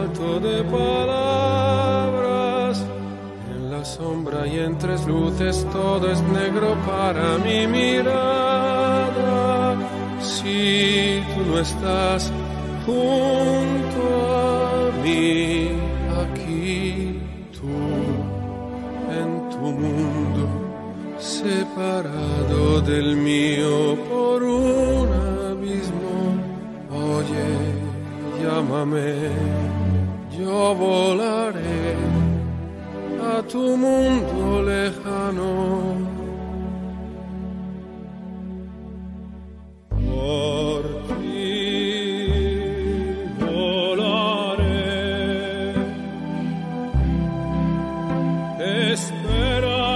falto de palabras. En la sombra y en tres luces todo es negro para mi mirada. Si tú no estás junto a mí, aquí tú en tu mundo, separado del mío por un abismo. Oye, llámame, yo volaré a tu mundo lejano. Por ti volaré. Espera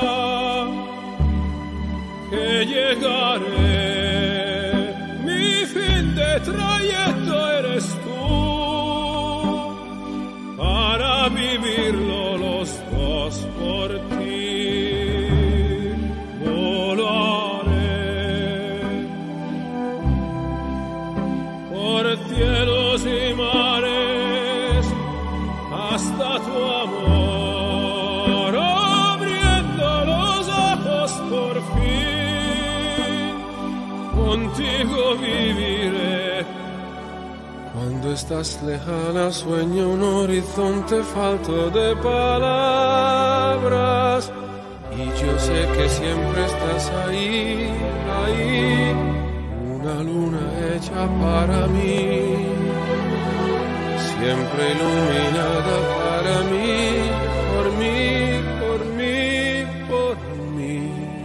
que llegaré. Mi fin de trayecto eres tú, para vivirlo los dos por ti. Volaré por cielos y mares hasta tu amor, abriendo los ojos por fin. Contigo viviré. Cuando estás lejana sueño un horizonte falto de palabras, y yo sé que siempre estás ahí, ahí, una luna hecha para mí, siempre iluminada para mí, por mí, por mí, por mí.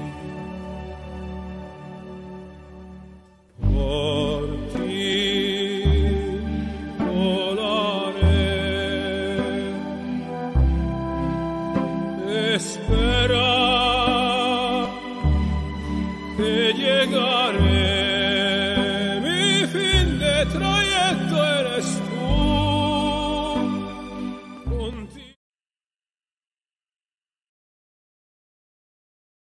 Por ti volaré. Espera que llegaré.